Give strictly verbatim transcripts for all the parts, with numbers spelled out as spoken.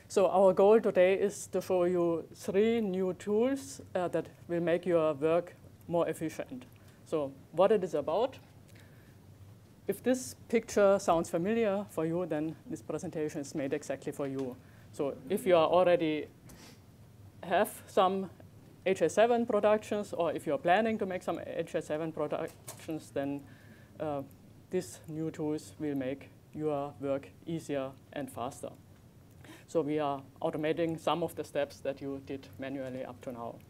So our goal today is to show you three new tools uh, that will make your work more efficient. So what it is about. If this picture sounds familiar for you, then this presentation is made exactly for you. So if you are already have some H S seven productions, or if you're planning to make some H S seven productions, then uh, these new tools will make your work easier and faster. So we are automating some of the steps that you did manually up to now.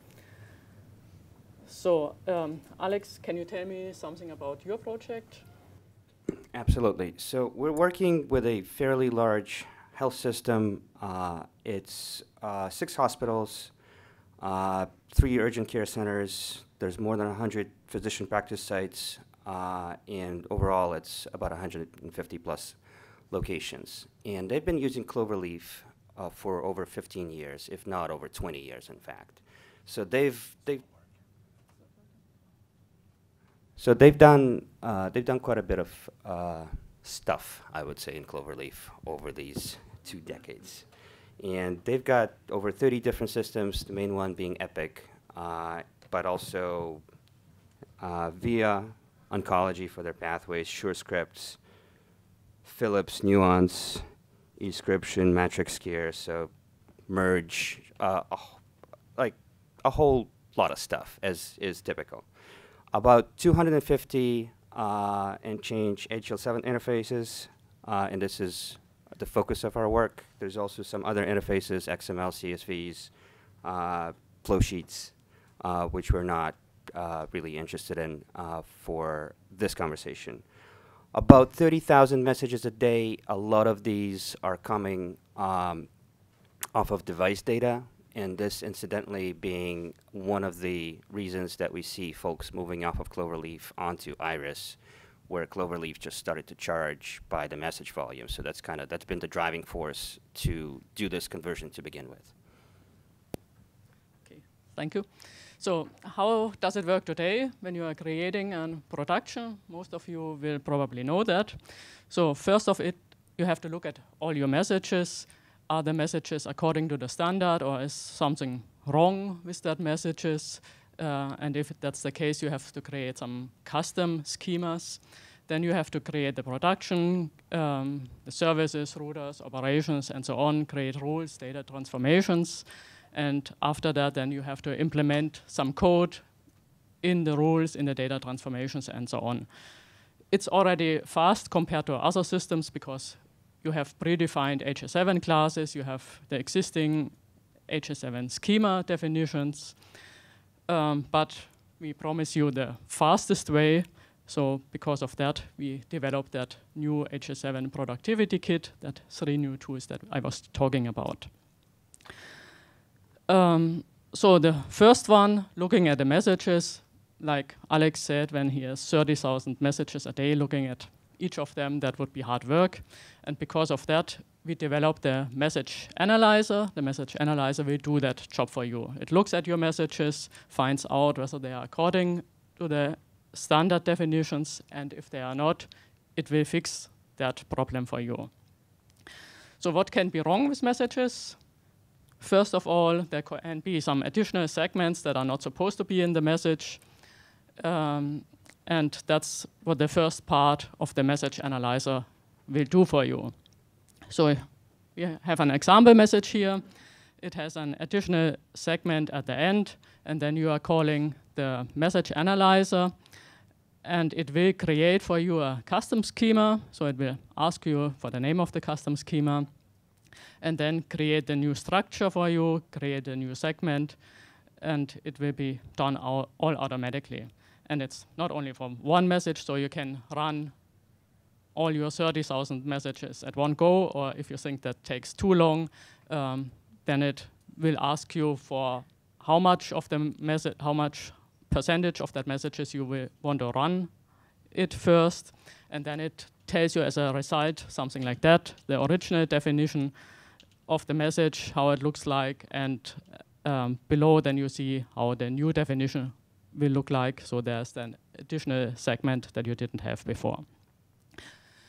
So um, Alex, can you tell me something about your project? Absolutely. So we're working with a fairly large health system. Uh, it's uh, six hospitals, uh, three urgent care centers. There's more than one hundred physician practice sites, uh, and overall it's about one hundred fifty plus locations. And they've been using Cloverleaf uh, for over fifteen years, if not over twenty years, in fact. So they've they've So they've done uh, they've done quite a bit of uh, stuff, I would say, in Cloverleaf over these two decades, and they've got over thirty different systems. The main one being Epic, uh, but also uh, Via Oncology for their pathways, SureScripts, Philips, Nuance, eScription, MatrixCare, so Merge, uh, a like a whole lot of stuff, as is typical. About two hundred fifty uh, and change H L seven interfaces, uh, and this is the focus of our work. There's also some other interfaces, X M L, C S Vs, uh, flow sheets, uh, which we're not uh, really interested in uh, for this conversation. About thirty thousand messages a day. A lot of these are coming um, off of device data. And this, incidentally, being one of the reasons that we see folks moving off of Cloverleaf onto Iris, where Cloverleaf just started to charge by the message volume. So that's kind of that's been the driving force to do this conversion to begin with. Okay, thank you. So how does it work today when you are creating a production? Most of you will probably know that. So first of it, you have to look at all your messages. Are the messages according to the standard, or is something wrong with that messages? Uh, and if that's the case, you have to create some custom schemas. Then you have to create the production, um, the services, routers, operations, and so on, create rules, data transformations. And after that, then you have to implement some code in the rules, in the data transformations, and so on. It's already fast compared to other systems because you have predefined H S seven classes, you have the existing H S seven schema definitions, um, but we promise you the fastest way. So because of that, we developed that new H S seven productivity kit, that three new tools that I was talking about. Um, so the first one, looking at the messages, like Alex said, when he has thirty thousand messages a day, looking at each of them, that would be hard work. And because of that, we developed the message analyzer. The message analyzer will do that job for you. It looks at your messages, finds out whether they are according to the standard definitions, and if they are not, it will fix that problem for you. So what can be wrong with messages? First of all, there can be some additional segments that are not supposed to be in the message. Um, And that's what the first part of the message analyzer will do for you. So we have an example message here. It has an additional segment at the end, and then you are calling the message analyzer, and it will create for you a custom schema. So it will ask you for the name of the custom schema, and then create a new structure for you, create a new segment, and it will be done all, all automatically. And it's not only from one message, so you can run all your thirty thousand messages at one go, or if you think that takes too long, um, then it will ask you for how much of the message, how much percentage of that messages you will want to run it first, and then it tells you as a result something like that, the original definition of the message, how it looks like, and um, below then you see how the new definition will look like. So there's an additional segment that you didn't have before.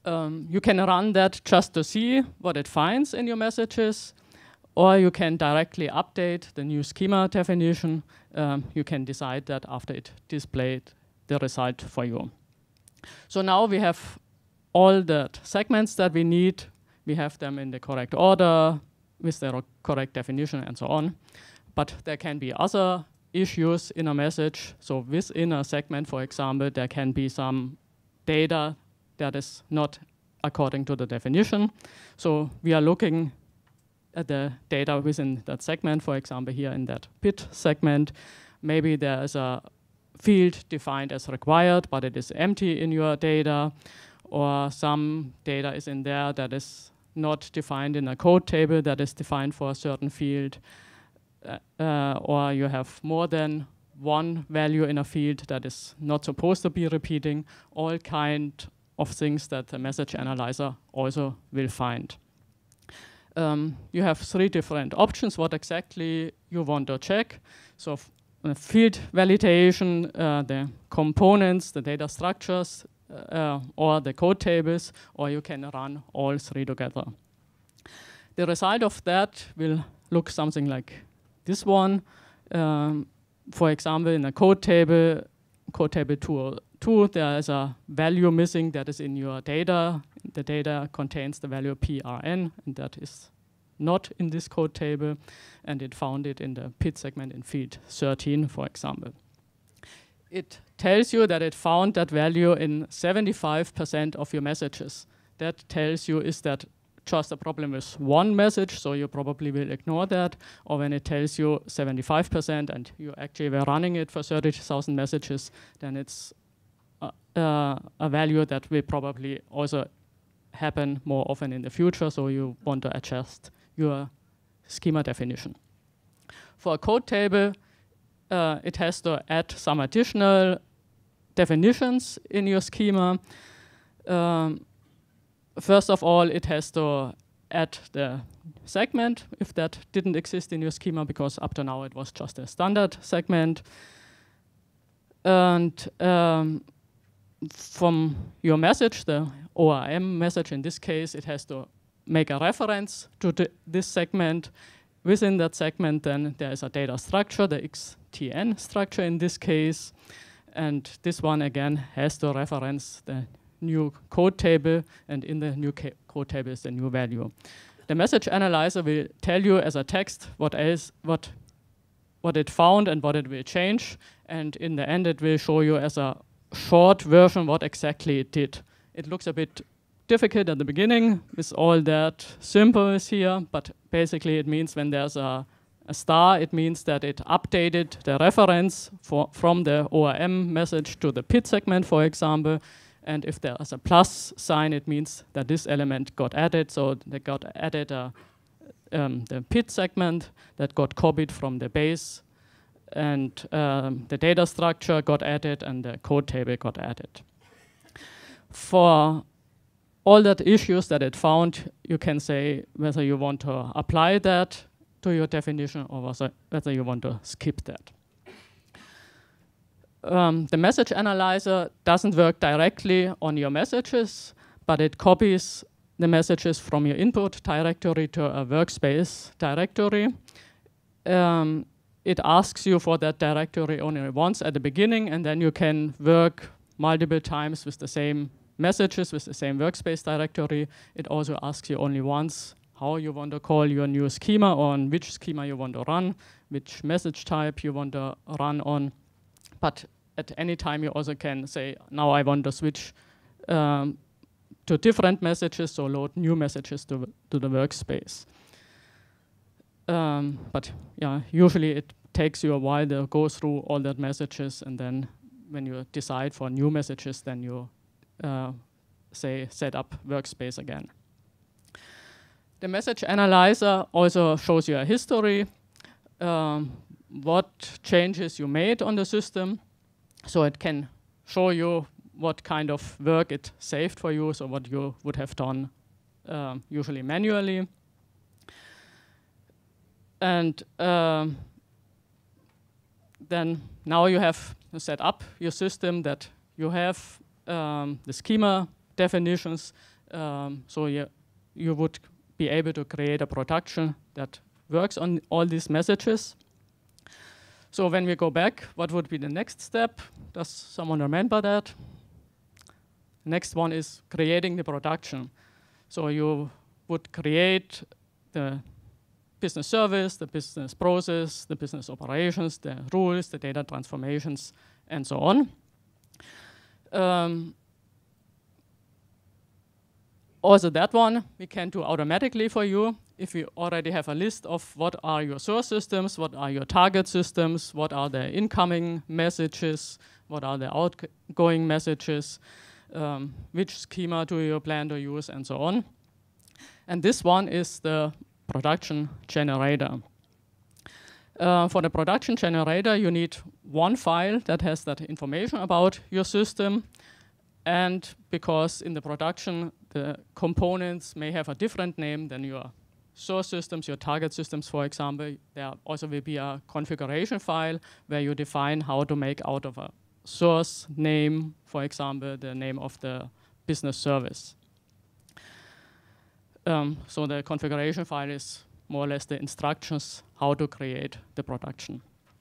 Um, you can run that just to see what it finds in your messages, or you can directly update the new schema definition. Um, you can decide that after it displayed the result for you. So now we have all the segments that we need. We have them in the correct order, with the correct definition and so on. But there can be other issues in a message. So within a segment, for example, there can be some data that is not according to the definition. So we are looking at the data within that segment, for example, here in that P I T segment. Maybe there is a field defined as required, but it is empty in your data, or some data is in there that is not defined in a code table that is defined for a certain field, uh, uh, or you have more than one value in a field that is not supposed to be repeating, all kind of things that the message analyzer also will find. Um, you have three different options, what exactly you want to check. So uh, field validation, uh, the components, the data structures, uh, or the code tables, or you can run all three together. The result of that will look something like this one. Um, for example, in a code table, code table two oh two, there is a value missing that is in your data. The data contains the value P R N, and that is not in this code table, and it found it in the P I T segment in field thirteen, for example. It tells you that it found that value in seventy-five percent of your messages. That tells you, is that just a problem with one message, so you probably will ignore that, or when it tells you seventy-five percent and you actually were running it for thirty thousand messages, then it's uh, uh, a value that will probably also happen more often in the future, so you want to adjust your schema definition. For a code table, uh, it has to add some additional definitions in your schema. Um, first of all, it has to add the segment, if that didn't exist in your schema, because up to now it was just a standard segment. And um, from your message, the O R M message in this case, it has to make a reference to the, this segment. Within that segment, then there is a data structure, the X T N structure in this case. And this one, again, has to reference the new code table, and in the new code table is the new value. The message analyzer will tell you as a text what else, what, what it found and what it will change. And in the end, it will show you as a short version what exactly it did. It looks a bit difficult at the beginning with all that symbols here, but basically it means when there's a, a star, it means that it updated the reference for, from the O R M message to the P I T segment, for example. And if there is a plus sign, it means that this element got added. So they got added a, um, the P I T segment that got copied from the base, and um, the data structure got added, and the code table got added. For all that issues that it found, you can say whether you want to apply that to your definition or whether, whether you want to skip that. Um, the message analyzer doesn't work directly on your messages, but it copies the messages from your input directory to a workspace directory. Um, it asks you for that directory only once at the beginning, and then you can work multiple times with the same messages, with the same workspace directory. It also asks you only once how you want to call your new schema, or on which schema you want to run, which message type you want to run on. But at any time you also can say, now I want to switch um, to different messages, so load new messages to, to the workspace. Um, but yeah, usually it takes you a while to go through all that messages, and then when you decide for new messages, then you uh, say set up workspace again. The message analyzer also shows you a history, um, what changes you made on the system. So it can show you what kind of work it saved for you, so what you would have done um, usually manually. And um, then now you have set up your system that you have um, the schema definitions, Um, so you, you would be able to create a production that works on all these messages. So when we go back, what would be the next step? Does someone remember that? Next one is creating the production. So you would create the business service, the business process, the business operations, the rules, the data transformations, and so on. Um, also that one we can do automatically for you if you already have a list of what are your source systems, what are your target systems, what are the incoming messages, what are the outgoing messages, um, which schema do you plan to use, and so on. And this one is the production generator. Uh, for the production generator, you need one file that has that information about your system. And because in the production, the components may have a different name than your source systems, your target systems, for example, there also will be a configuration file where you define how to make out of a source name, for example, the name of the business service. Um, so the configuration file is more or less the instructions how to create the production.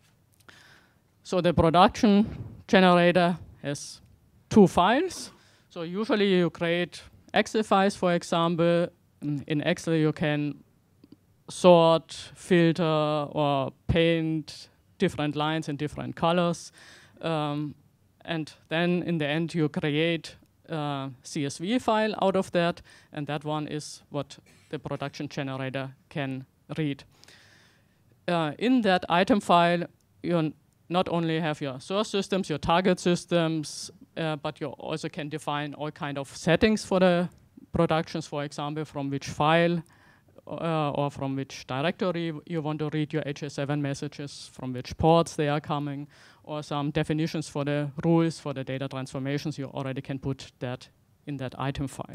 So the production generator has two files. So usually you create Excel files, for example. In Excel you can sort, filter, or paint different lines in different colors. Um, and then in the end you create Uh, C S V file out of that, and that one is what the production generator can read. Uh, in that item file, you not only have your source systems, your target systems, uh, but you also can define all kind of settings for the productions, for example, from which file uh, or from which directory you want to read your H S seven messages, from which ports they are coming, or some definitions for the rules for the data transformations. You already can put that in that item file.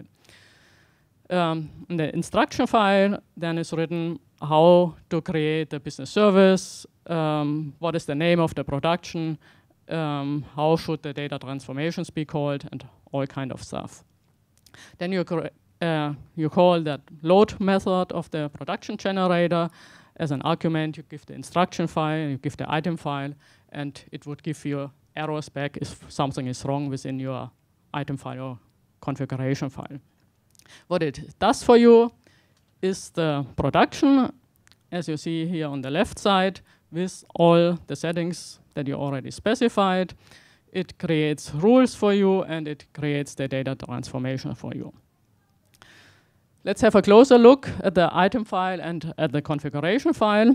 Um, in the instruction file, then is written how to create the business service, um, what is the name of the production, um, how should the data transformations be called, and all kind of stuff. Then you, uh, you call that load method of the production generator. As an argument, you give the instruction file, you give the item file, and it would give you errors back if something is wrong within your item file or configuration file. What it does for you is the production, as you see here on the left side, with all the settings that you already specified. It creates rules for you, and it creates the data transformation for you. Let's have a closer look at the item file and at the configuration file.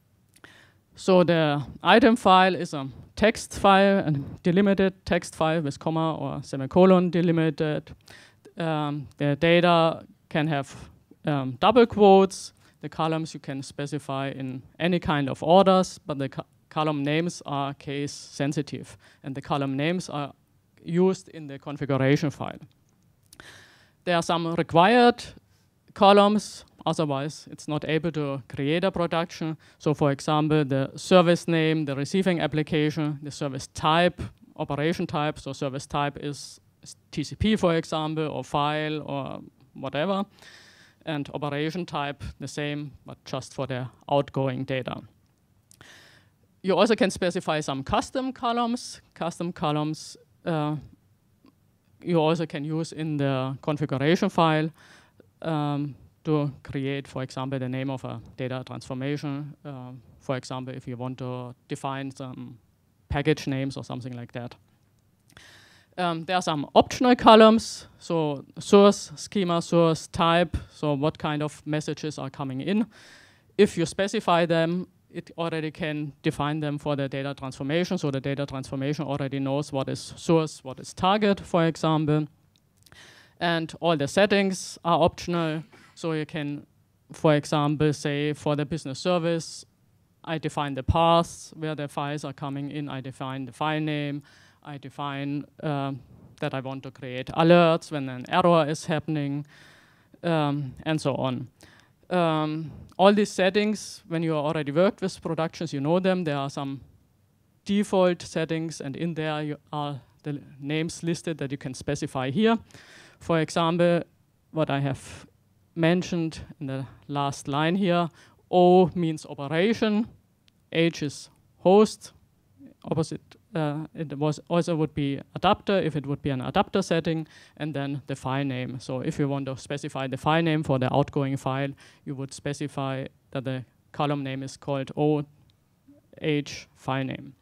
So the item file is a text file, a delimited text file with comma or semicolon delimited. Um, the data can have um, double quotes. The columns you can specify in any kind of orders, but the co column names are case sensitive, and the column names are used in the configuration file. There are some required columns, otherwise it's not able to create a production. So for example, the service name, the receiving application, the service type, operation type. So service type is T C P, for example, or file, or whatever. And operation type, the same, but just for the outgoing data. You also can specify some custom columns. Custom columns uh, you also can use in the configuration file um, to create, for example, the name of a data transformation. Uh, for example, if you want to define some package names or something like that. Um, there are some optional columns, so source, schema, source, type, so what kind of messages are coming in. If you specify them, it already can define them for the data transformation, so the data transformation already knows what is source, what is target, for example. And all the settings are optional, so you can, for example, say for the business service, I define the paths where the files are coming in, I define the file name, I define uh, that I want to create alerts when an error is happening, um, and so on. Um, all these settings, when you already worked with productions, you know them. There are some default settings, and in there you are the names listed that you can specify here. For example, what I have mentioned in the last line here. O means operation, H is host, opposite, uh, it was also would be adapter if it would be an adapter setting, and then the file name. So if you want to specify the file name for the outgoing file, you would specify that the column name is called O H file name.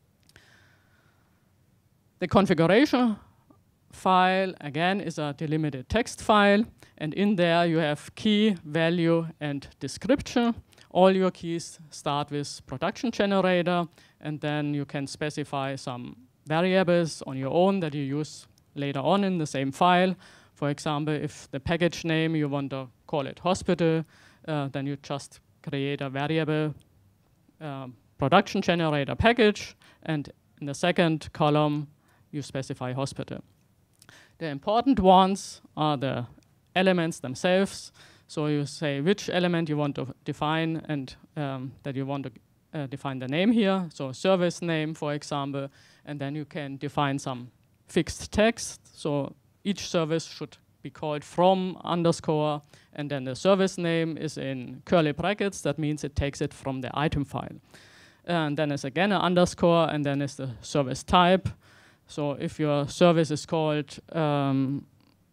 The configuration file, again, is a delimited text file, and in there you have key, value, and description. All your keys start with production generator, and then you can specify some variables on your own that you use later on in the same file. For example, if the package name you want to call it hospital, uh, then you just create a variable uh, production generator package, and in the second column you specify hospital. The important ones are the elements themselves. So you say which element you want to define, and um, that you want to uh, define the name here. So service name, for example, and then you can define some fixed text. So each service should be called from underscore, and then the service name is in curly brackets. That means it takes it from the item file. And then it's again an underscore, and then it's the service type. So if your service is called, um,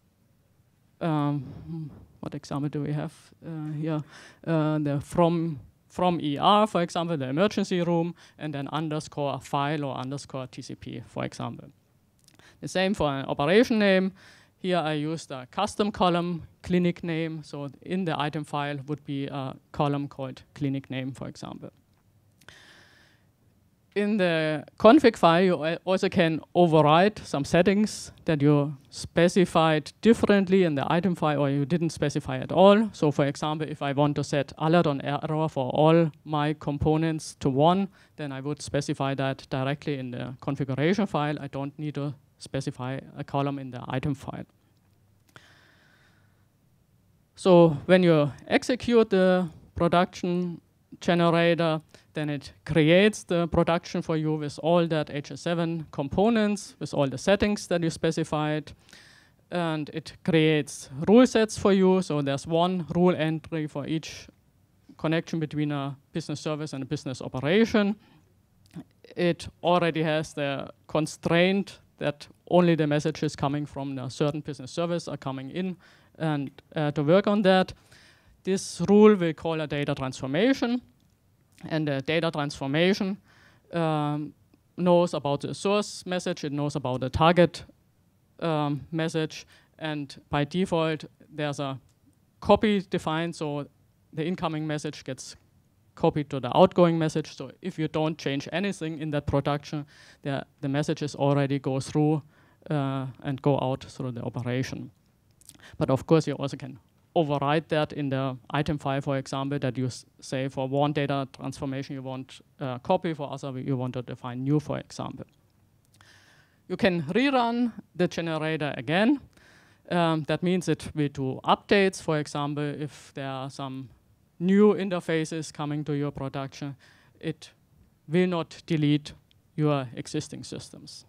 um, what example do we have uh, here? Uh, the from, from E R, for example, the emergency room, and then underscore file or underscore T C P, for example. The same for an operation name. Here I used a custom column, clinic name. So in the item file would be a column called clinic name, for example. In the config file, you also can override some settings that you specified differently in the item file or you didn't specify at all. So for example, if I want to set alert on error for all my components to one, then I would specify that directly in the configuration file. I don't need to specify a column in the item file. So when you execute the production generator, then it creates the production for you with all that H S seven components, with all the settings that you specified. And it creates rule sets for you. So there's one rule entry for each connection between a business service and a business operation. It already has the constraint that only the messages coming from a certain business service are coming in. And uh, to work on that, this rule will call a data transformation. And the data transformation um, knows about the source message, it knows about the target um, message, and by default there's a copy defined, so the incoming message gets copied to the outgoing message. So if you don't change anything in that production, the, the messages already go through uh, and go out through the operation. But of course you also can override that in the item file, for example, that you say for one data transformation you want uh, copy, for other you want to define new, for example. You can rerun the generator again. Um, that means it will do updates, for example, if there are some new interfaces coming to your production, it will not delete your existing systems.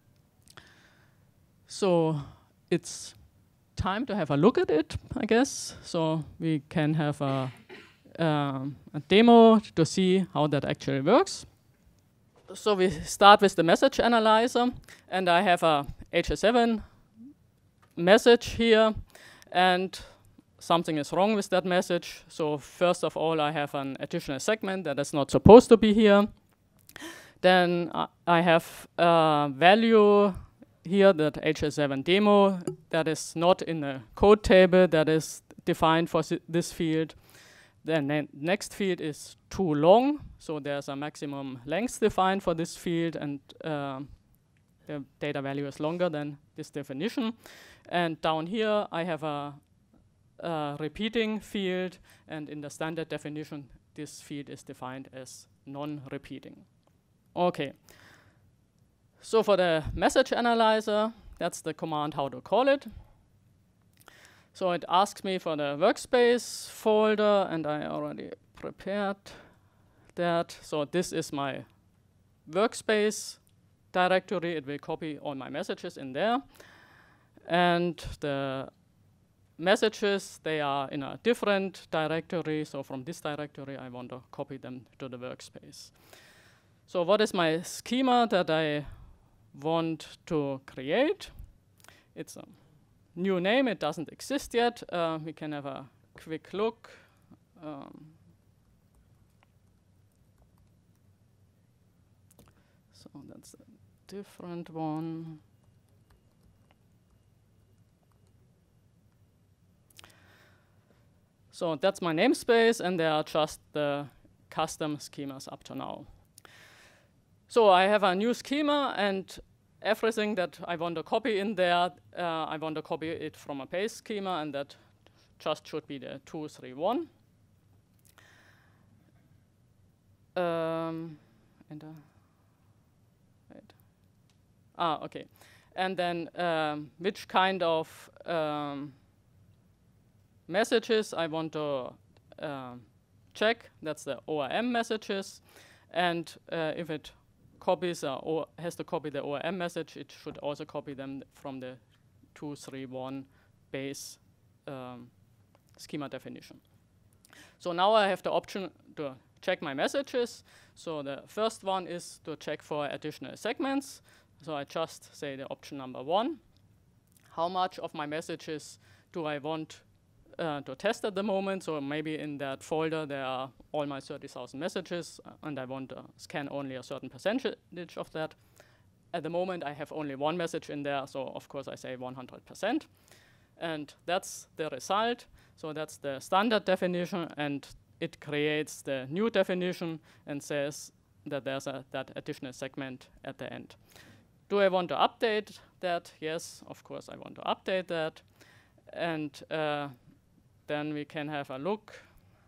So it's time to have a look at it, I guess. So we can have a, um, a demo to see how that actually works. So we start with the message analyzer, and I have a H S seven message here, and something is wrong with that message. So first of all, I have an additional segment that is not supposed to be here. Then uh, I have a value here, that H S seven demo, that is not in the code table that is defined for this field. The ne next field is too long, so there's a maximum length defined for this field, and uh, the data value is longer than this definition. And down here I have a, a repeating field, and in the standard definition this field is defined as non-repeating. Okay. So for the message analyzer, that's the command how to call it. So it asks me for the workspace folder, and I already prepared that. So this is my workspace directory. It will copy all my messages in there. And the messages, they are in a different directory. So from this directory, I want to copy them to the workspace. So what is my schema that I want to create? It's a new name. It doesn't exist yet. Uh, we can have a quick look. Um, so that's a different one. So that's my namespace, and there are just the custom schemas up to now. So I have a new schema, and everything that I want to copy in there, uh, I want to copy it from a base schema, and that just should be the two three one. Um, and, uh, wait. Ah, okay. And then um, which kind of um, messages I want to uh, check. That's the O R M messages. And uh, if it copies uh, or has to copy the O R M message, it should also copy them from the two three one base um, schema definition. So now I have the option to check my messages. So the first one is to check for additional segments. So I just say the option number one. How much of my messages do I want uh, to test at the moment? So maybe in that folder there are all my thirty thousand messages, uh, and I want to scan only a certain percentage of that. At the moment I have only one message in there, so of course I say one hundred percent. And that's the result. So that's the standard definition, and it creates the new definition and says that there's a, that additional segment at the end. Do I want to update that? Yes, of course I want to update that. And uh, then we can have a look.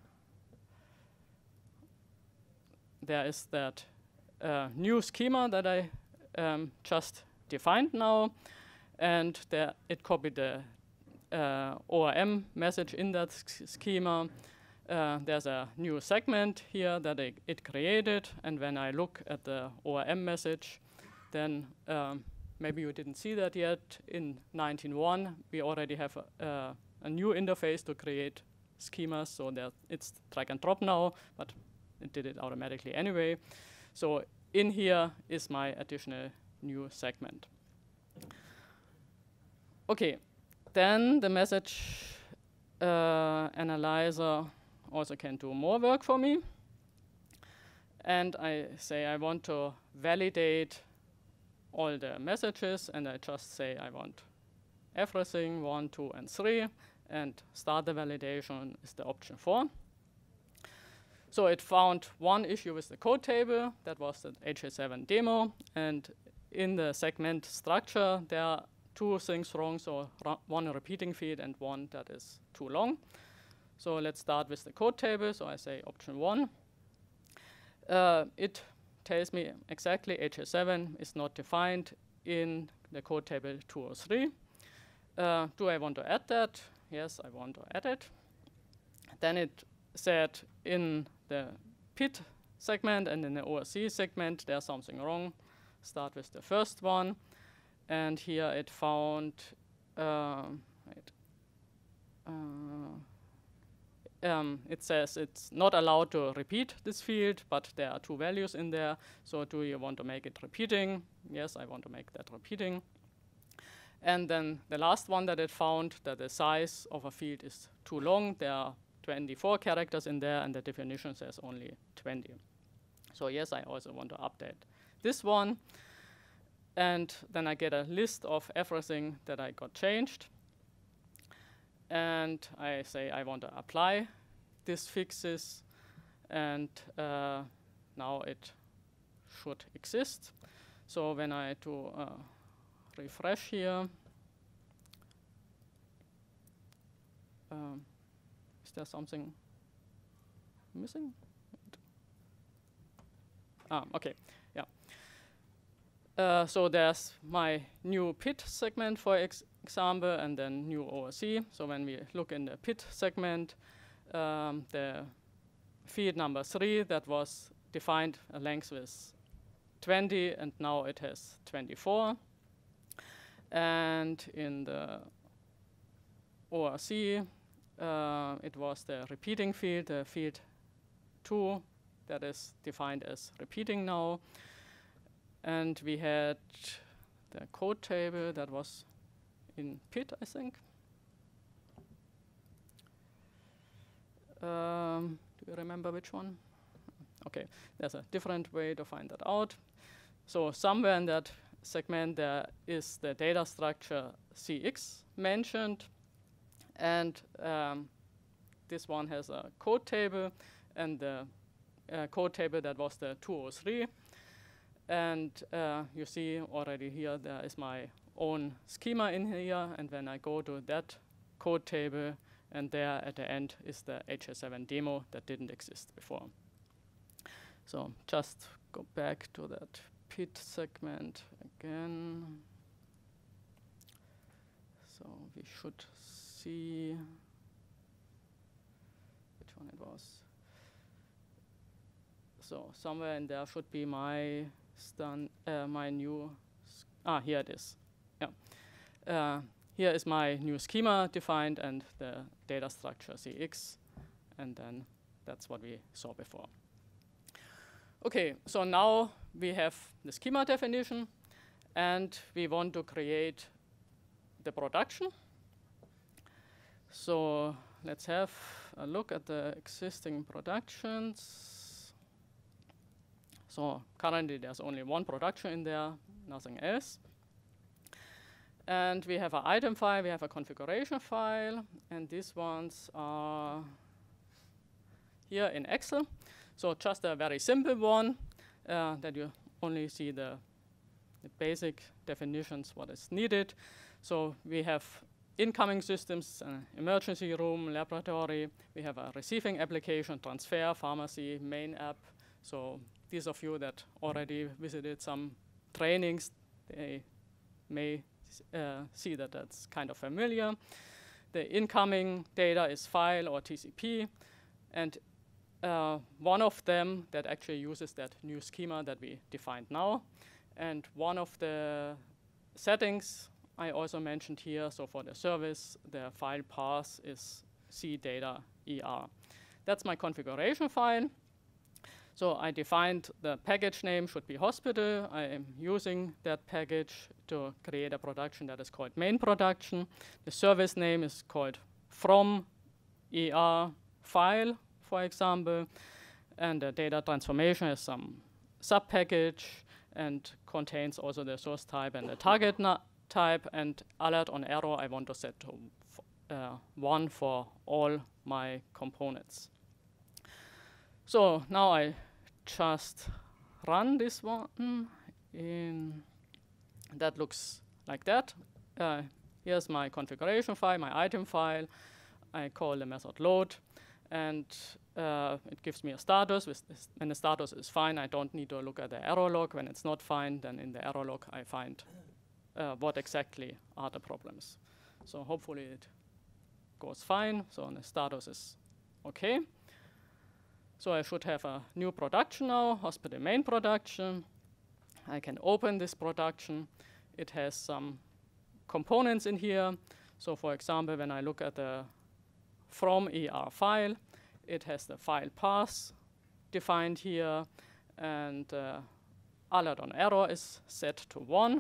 There is that uh, new schema that I um, just defined now. And there it copied the uh, O R M message in that schema. Uh, there's a new segment here that it, it created. And when I look at the O R M message, then um, maybe you didn't see that yet. In nineteen point one, we already have a, uh, a new interface to create schemas. So that it's drag and drop now, but it did it automatically anyway. So in here is my additional new segment. OK, then the message uh, analyzer also can do more work for me. And I say I want to validate all the messages, and I just say I want everything, one, two, and three, and start the validation is the option four. So it found one issue with the code table. That was the H A seven demo. And in the segment structure, there are two things wrong. So one a repeating field and one that is too long. So let's start with the code table. So I say option one. Uh, it tells me exactly H A seven is not defined in the code table two oh three. Uh, do I want to add that? Yes, I want to add it. Then it said in the P I T segment and in the O R C segment there's something wrong. Start with the first one. And here it found, uh, wait, uh, Um, it says it's not allowed to repeat this field, but there are two values in there. So do you want to make it repeating? Yes, I want to make that repeating. And then the last one that it found, that the size of a field is too long. There are twenty-four characters in there, and the definition says only twenty. So yes, I also want to update this one. And then I get a list of everything that I got changed. And I say I want to apply these fixes, and uh, now it should exist. So when I do uh, refresh here, um, is there something missing? Ah, okay, yeah. Uh, so there's my new P I T segment, for ex example, and then new O R C. So when we look in the P I T segment, um, the field number three that was defined a length with twenty, and now it has twenty-four. And in the O R C, uh, it was the repeating field, the field two, that is defined as repeating now. And we had the code table that was in P I T, I think. Um, do you remember which one? Okay, there's a different way to find that out. So somewhere in that segment there is the data structure C X mentioned, and um, this one has a code table, and the uh, code table that was the two oh three. And uh, you see already here there is my own schema in here, and when I go to that code table, and there at the end is the H S seven demo that didn't exist before. So just go back to that P I T segment again. So we should see which one it was. So somewhere in there should be my stun, uh, my new, ah, here it is. Yeah. Uh, here is my new schema defined and the data structure C X, and then that's what we saw before. Okay, so now we have the schema definition, and we want to create the production. So let's have a look at the existing productions. So currently there's only one production in there, nothing else. And we have an item file, we have a configuration file, and these ones are here in Excel. So just a very simple one uh, that you only see the, the basic definitions, what is needed. So we have incoming systems, uh, emergency room, laboratory. We have a receiving application, transfer, pharmacy, main app. So these of you that already visited some trainings, they may uh, see that that's kind of familiar. The incoming data is file or T C P. And uh, one of them that actually uses that new schema that we defined now. And one of the settings I also mentioned here, so for the service, the file path is C data E R. That's my configuration file. So I defined the package name should be hospital. I am using that package to create a production that is called main production. The service name is called from E R file, for example. And the data transformation is some sub-package and contains also the source type and the target type. And alert on error, I want to set to uh, one for all my components. So now I just run this one. In that looks like that. Uh, here's my configuration file, my item file. I call the method load, and uh, it gives me a status. When the status is fine, I don't need to look at the error log. When it's not fine, then in the error log I find uh, what exactly are the problems. So hopefully it goes fine. So the status is okay. So I should have a new production now, hospital main production. I can open this production. It has some components in here. So for example, when I look at the from E R file, it has the file path defined here, and uh, alert on error is set to one.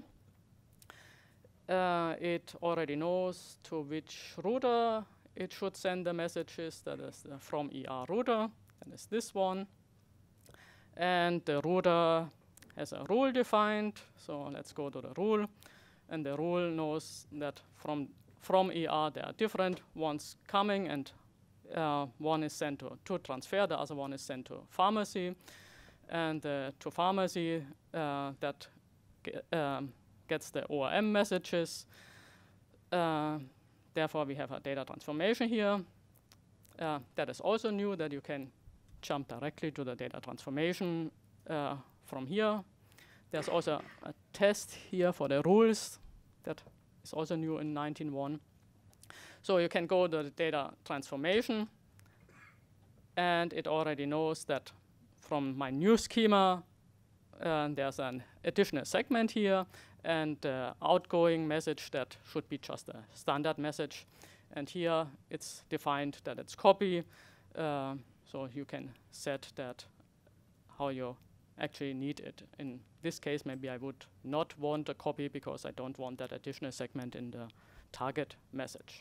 Uh, it already knows to which router it should send the messages. That is the from E R router. That is this one. And the router has a rule defined. So let's go to the rule. And the rule knows that from, from E R there are different ones coming, and uh, one is sent to, to transfer, the other one is sent to pharmacy. And uh, to pharmacy, uh, that ge um, gets the O R M messages. Uh, therefore, we have a data transformation here. Uh, that is also new, that you can jump directly to the data transformation uh, from here. There's also a test here for the rules that is also new in nineteen point one. So you can go to the data transformation, and it already knows that from my new schema, uh, there's an additional segment here, and the outgoing message that should be just a standard message And here it's defined that it's copy. Uh, so you can set that how you actually need it. In this case, maybe I would not want a copy because I don't want that additional segment in the target message.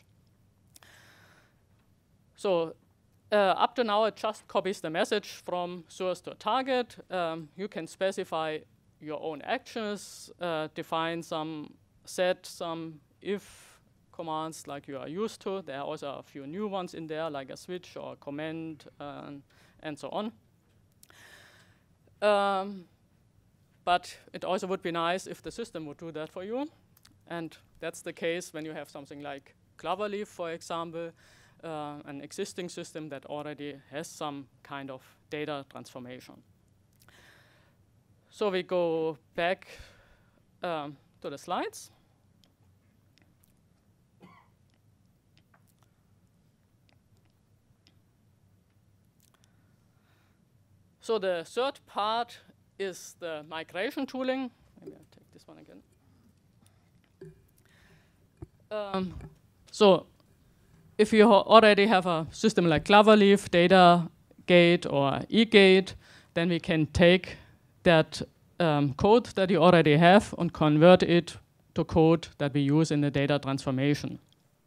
So uh, up to now, it just copies the message from source to target. Um, you can specify your own actions, uh, define some, set some if commands like you are used to. There are also a few new ones in there, like a switch or a comment, uh, and so on. Um, but it also would be nice if the system would do that for you. And that's the case when you have something like Cloverleaf, for example, uh, an existing system that already has some kind of data transformation. So we go back um, to the slides. So the third part is the migration tooling. Maybe I'll take this one again. Um, so if you already have a system like Cloverleaf, DataGate, or eGate, then we can take that um, code that you already have and convert it to code that we use in the data transformation.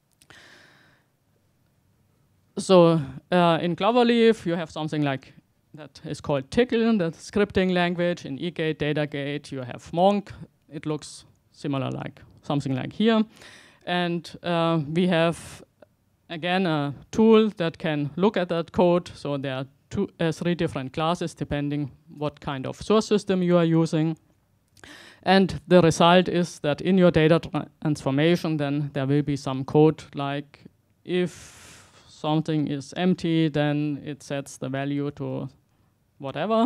So uh, in Cloverleaf, you have something like that is called Tcl, the scripting language. In eGate, DataGate, you have Monk. It looks similar like something like here. And uh, we have, again, a tool that can look at that code. So there are two, uh, three different classes depending what kind of source system you are using. And the result is that in your data tra transformation, then there will be some code like if something is empty, then it sets the value to whatever.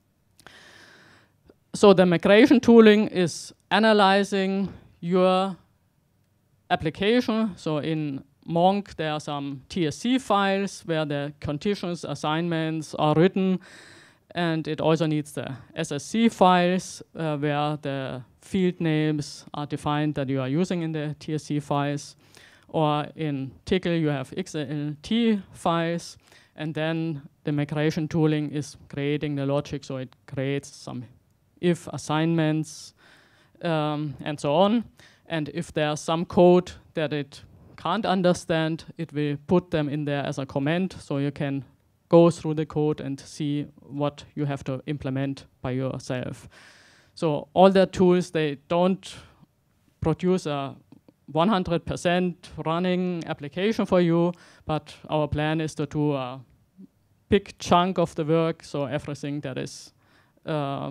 So the migration tooling is analyzing your application. So in Monk, there are some T S C files where the conditions, assignments are written. And it also needs the S S C files uh, where the field names are defined that you are using in the T S C files. Or in Tcl, you have X L T files. And then the migration tooling is creating the logic. So it creates some if assignments um, and so on. And if there's some code that it can't understand, it will put them in there as a comment. So you can go through the code and see what you have to implement by yourself. So all the tools, they don't produce a one hundred percent running application for you, but our plan is to do a big chunk of the work, so everything that is uh,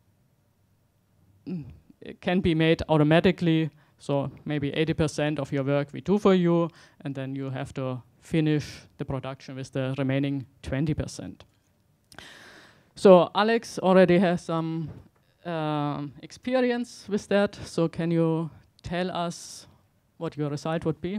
it can be made automatically. So maybe eighty percent of your work we do for you, and then you have to finish the production with the remaining twenty percent. So Alex already has some um, experience with that. So can you tell us what your result would be?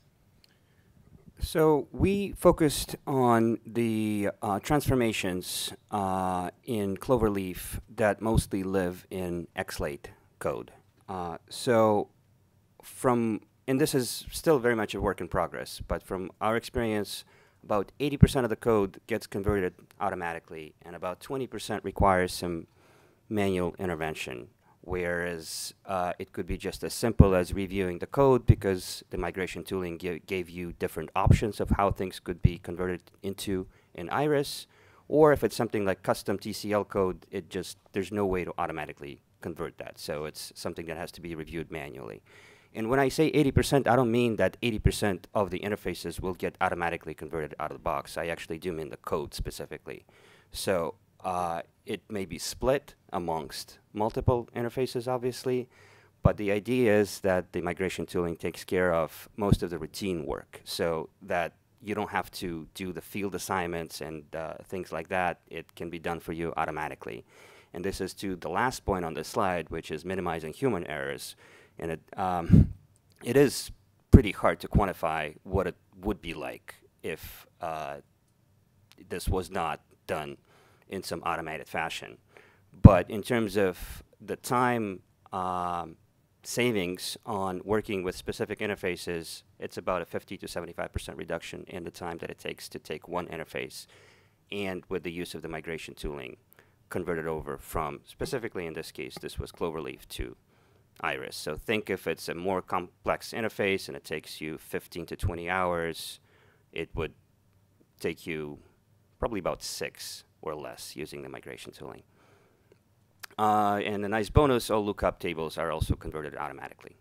So we focused on the uh, transformations uh, in Cloverleaf that mostly live in Xlate code. Uh, so from, and this is still very much a work in progress, but from our experience, about eighty percent of the code gets converted automatically, and about twenty percent requires some manual intervention. Whereas uh, it could be just as simple as reviewing the code because the migration tooling gave you different options of how things could be converted into in Iris. Or if it's something like custom T C L code, it just, there's no way to automatically convert that. So it's something that has to be reviewed manually. And when I say eighty percent, I don't mean that eighty percent of the interfaces will get automatically converted out of the box. I actually do mean the code specifically. So uh, it may be split amongst multiple interfaces, obviously, but the idea is that the migration tooling takes care of most of the routine work so that you don't have to do the field assignments and uh, things like that. It can be done for you automatically. And this is to the last point on this slide, which is minimizing human errors. And it, um, it is pretty hard to quantify what it would be like if uh, this was not done in some automated fashion. But in terms of the time um, savings on working with specific interfaces, it's about a fifty to seventy-five percent reduction in the time that it takes to take one interface and with the use of the migration tooling, convert it over from, specifically in this case, this was Cloverleaf to Iris. So think if it's a more complex interface and it takes you fifteen to twenty hours, it would take you probably about six or less using the migration tooling. Uh, and a nice bonus, all lookup tables are also converted automatically.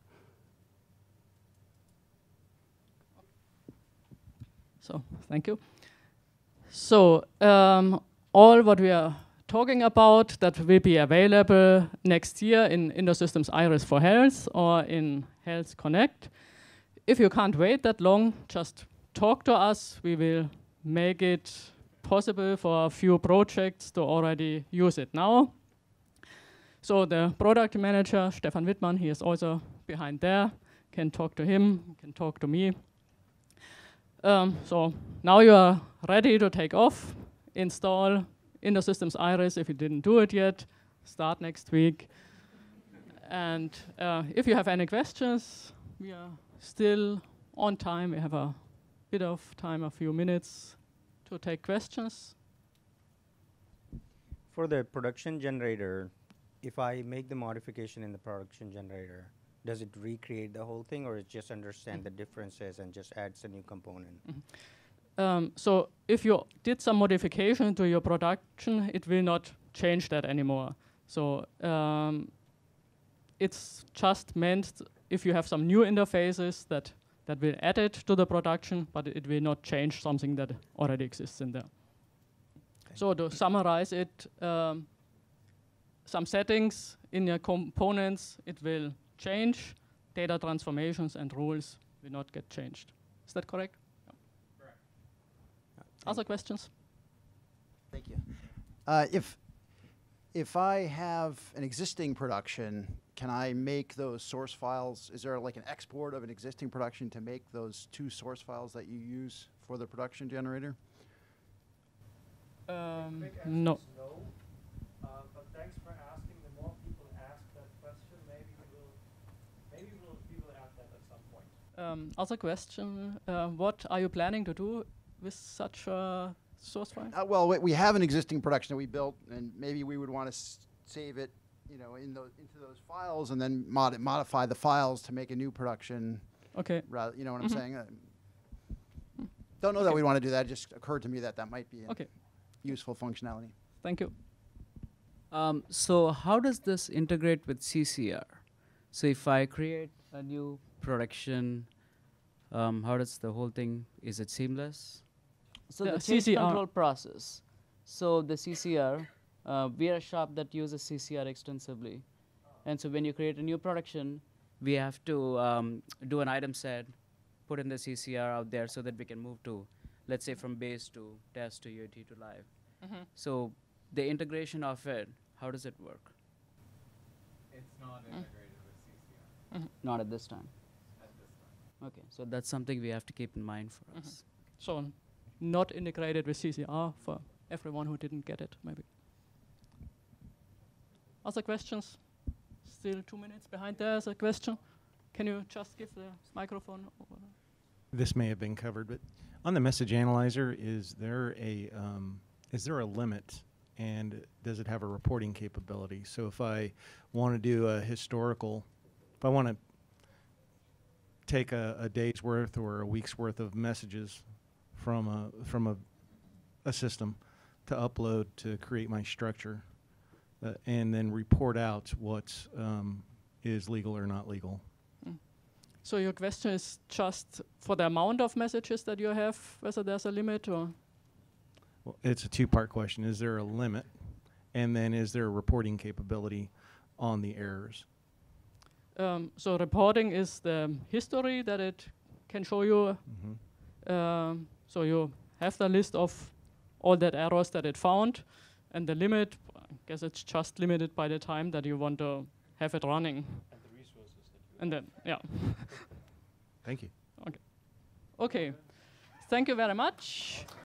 So, thank you. So, um, all what we are talking about that will be available next year in InnoSystems Iris for Health or in Health Connect. If you can't wait that long, just talk to us. We will make it possible for a few projects to already use it now. So the product manager, Stefan Wittmann, he is also behind there. Can talk to him, can talk to me. Um, so now you are ready to take off, install InnoSystems Iris if you didn't do it yet, start next week. And uh, if you have any questions, we are still on time. We have a bit of time, a few minutes to take questions. For the production generator, if I make the modification in the production generator, does it recreate the whole thing, or it just understand mm-hmm. the differences and just adds a new component? Mm-hmm. um, so if you did some modification to your production, it will not change that anymore. So um, it's just meant if you have some new interfaces that, that will add it to the production, but it will not change something that already exists in there. Okay. So to summarize it, um, some settings in your components, it will change. Data transformations and rules will not get changed. Is that correct? Yeah. Correct. Other questions? Thank you. Uh, if, if I have an existing production, can I make those source files? Is there like an export of an existing production to make those two source files that you use for the production generator? Um, no. no. Uh, but thanks for asking. The more people ask that question, maybe we will, maybe we'll, we will add that at some point. Um, other question, uh, what are you planning to do with such a source file? Uh, well, we, we have an existing production that we built, and maybe we would want to save it, you know, in those into those files, and then mod modify the files to make a new production. Okay. Rather, you know what mm-hmm. I'm saying? Uh, don't know okay. that we want to do that. It just occurred to me that that might be okay. useful functionality. Thank you. Um, so how does this integrate with C C R? So if I create a new production, um, how does the whole thing, is it seamless? So the the C change C R control process. So the C C R, uh, we are a shop that uses C C R extensively. And so when you create a new production, we have to um, do an item set, put in the C C R out there so that we can move to, let's say from base to test to U A T to live. Mm-hmm. So the integration of it, how does it work? It's not Mm. integrated with C C R Mm-hmm. Not at this time. at this time. Okay, so that's something we have to keep in mind for Mm-hmm. us. So not integrated with C C R for everyone who didn't get it, maybe. Other questions? Still two minutes behind there's a question. Can you just give the microphone over? This may have been covered, but on the message analyzer, is there a um, is there a limit, and does it have a reporting capability? So if I want to do a historical, if I want to take a, a day's worth or a week's worth of messages from a from a, a system to upload to create my structure, uh, and then report out what um, is legal or not legal. So your question is just for the amount of messages that you have, whether there's a limit or? Well, it's a two-part question. Is there a limit? And then is there a reporting capability on the errors? Um, so reporting is the history that it can show you. Mm-hmm. Um, so you have the list of all that errors that it found, and the limit, I guess it's just limited by the time that you want to have it running. And the resources that you And then, yeah. Thank you. Okay. Okay. Thank you very much.